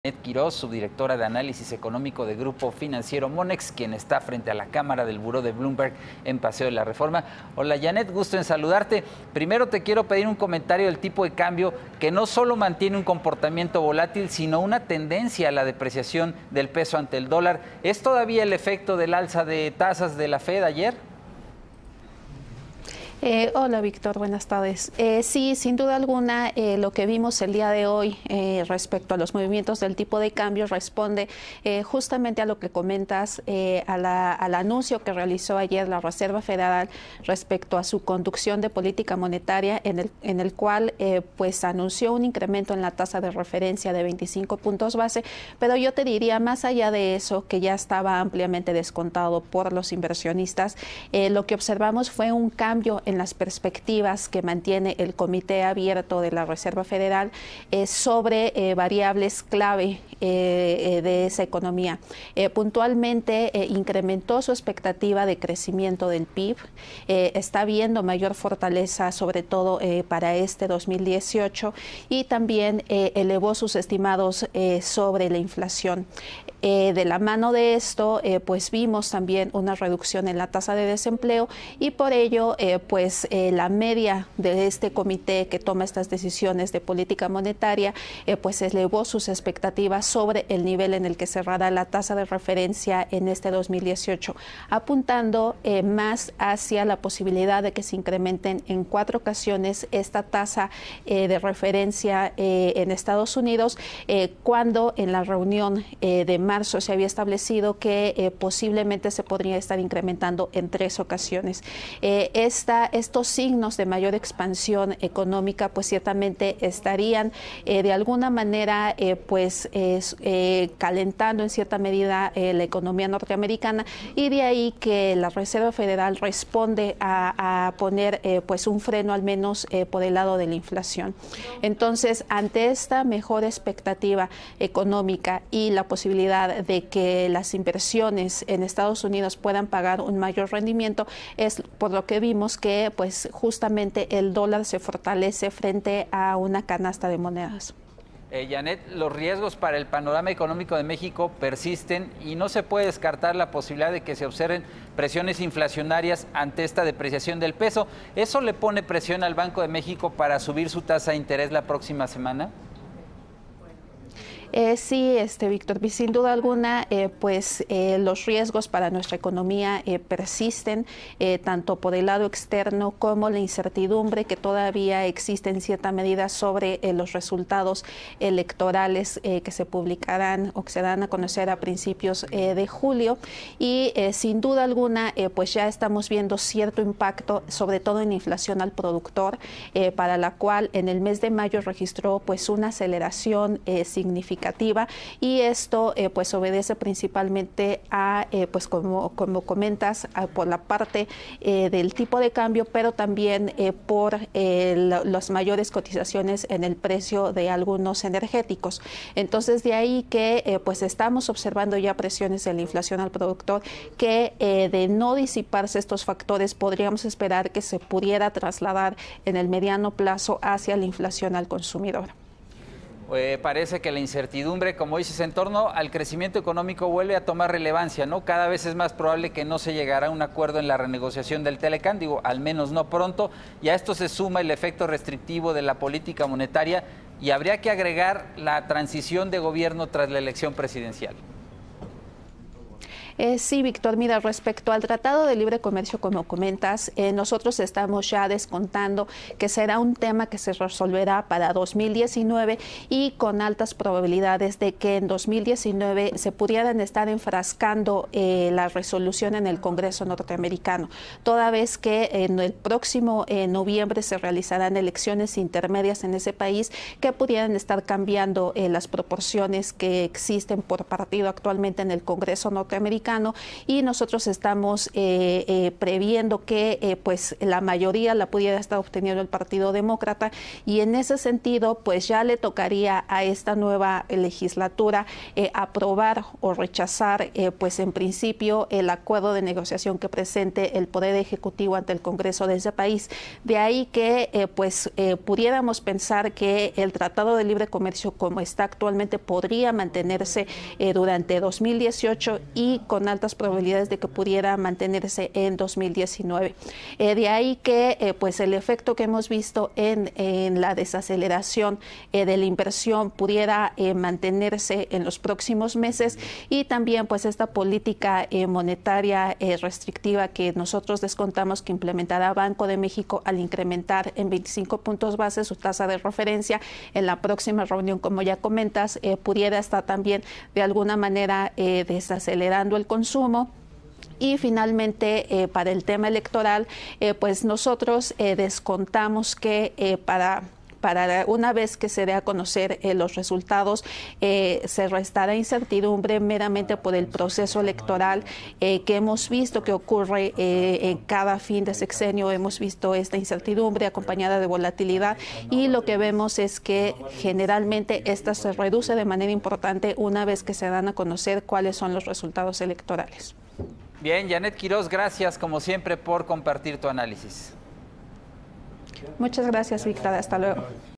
Janet Quiroz, subdirectora de análisis económico de Grupo Financiero Monex, quien está frente a la cámara del buró de Bloomberg en Paseo de la Reforma. Hola Janet, gusto en saludarte. Primero te quiero pedir un comentario del tipo de cambio que no solo mantiene un comportamiento volátil, sino una tendencia a la depreciación del peso ante el dólar. ¿Es todavía el efecto del alza de tasas de la Fed ayer? Hola Víctor, buenas tardes. Sí, sin duda alguna, lo que vimos el día de hoy respecto a los movimientos del tipo de cambio responde justamente a lo que comentas, al anuncio que realizó ayer la Reserva Federal respecto a su conducción de política monetaria, en el cual pues anunció un incremento en la tasa de referencia de 25 puntos base, pero yo te diría, más allá de eso, que ya estaba ampliamente descontado por los inversionistas, lo que observamos fue un cambio en las perspectivas que mantiene el Comité Abierto de la Reserva Federal sobre variables clave de esa economía. Puntualmente incrementó su expectativa de crecimiento del PIB, está viendo mayor fortaleza sobre todo para este 2018 y también elevó sus estimados sobre la inflación. De la mano de esto, pues vimos también una reducción en la tasa de desempleo y por ello, pues la media de este comité que toma estas decisiones de política monetaria, pues elevó sus expectativas sobre el nivel en el que cerrará la tasa de referencia en este 2018, apuntando más hacia la posibilidad de que se incrementen en 4 ocasiones esta tasa de referencia en Estados Unidos, cuando en la reunión de marzo se había establecido que posiblemente se podría estar incrementando en 3 ocasiones. Estos signos de mayor expansión económica pues ciertamente estarían de alguna manera calentando en cierta medida la economía norteamericana, y de ahí que la Reserva Federal responde a poner pues un freno al menos por el lado de la inflación. Entonces, ante esta mejor expectativa económica y la posibilidad de que las inversiones en Estados Unidos puedan pagar un mayor rendimiento, es por lo que vimos que pues justamente el dólar se fortalece frente a una canasta de monedas. Janet, los riesgos para el panorama económico de México persisten y no se puede descartar la posibilidad de que se observen presiones inflacionarias ante esta depreciación del peso. ¿Eso le pone presión al Banco de México para subir su tasa de interés la próxima semana? Sí, Víctor, sin duda alguna, los riesgos para nuestra economía persisten, tanto por el lado externo como la incertidumbre que todavía existe en cierta medida sobre los resultados electorales que se publicarán o que se dan a conocer a principios de julio. Y sin duda alguna, pues ya estamos viendo cierto impacto, sobre todo en inflación al productor, para la cual en el mes de mayo registró pues una aceleración significativa. Y esto pues obedece principalmente a, pues como comentas, por la parte del tipo de cambio, pero también por las mayores cotizaciones en el precio de algunos energéticos. Entonces, de ahí que pues estamos observando ya presiones en la inflación al productor que de no disiparse estos factores podríamos esperar que se pudiera trasladar en el mediano plazo hacia la inflación al consumidor. Parece que la incertidumbre, como dices, en torno al crecimiento económico vuelve a tomar relevancia, ¿no? Cada vez es más probable que no se llegará a un acuerdo en la renegociación del Telecán, digo, al menos no pronto, y a esto se suma el efecto restrictivo de la política monetaria y habría que agregar la transición de gobierno tras la elección presidencial. Sí, Víctor, mira, respecto al Tratado de Libre Comercio, como comentas, nosotros estamos ya descontando que será un tema que se resolverá para 2019 y con altas probabilidades de que en 2019 se pudieran estar enfrascando la resolución en el Congreso norteamericano, toda vez que en el próximo noviembre se realizarán elecciones intermedias en ese país que pudieran estar cambiando las proporciones que existen por partido actualmente en el Congreso norteamericano, republicano, y nosotros estamos previendo que pues la mayoría la pudiera estar obteniendo el Partido Demócrata, y en ese sentido pues ya le tocaría a esta nueva legislatura aprobar o rechazar pues en principio el acuerdo de negociación que presente el Poder Ejecutivo ante el Congreso de ese país. De ahí que pudiéramos pensar que el Tratado de Libre Comercio como está actualmente podría mantenerse durante 2018 y con altas probabilidades de que pudiera mantenerse en 2019. De ahí que pues el efecto que hemos visto en la desaceleración de la inversión pudiera mantenerse en los próximos meses, y también pues esta política monetaria restrictiva que nosotros descontamos que implementará Banco de México al incrementar en 25 puntos base su tasa de referencia en la próxima reunión, como ya comentas, pudiera estar también de alguna manera desacelerando el consumo. Y finalmente, para el tema electoral, pues nosotros descontamos que para una vez que se dé a conocer los resultados, se restará incertidumbre meramente por el proceso electoral que hemos visto que ocurre en cada fin de sexenio. Hemos visto esta incertidumbre acompañada de volatilidad, y lo que vemos es que generalmente esta se reduce de manera importante una vez que se dan a conocer cuáles son los resultados electorales. Bien, Janet Quiroz, gracias como siempre por compartir tu análisis. Muchas gracias, Víctor. Hasta luego.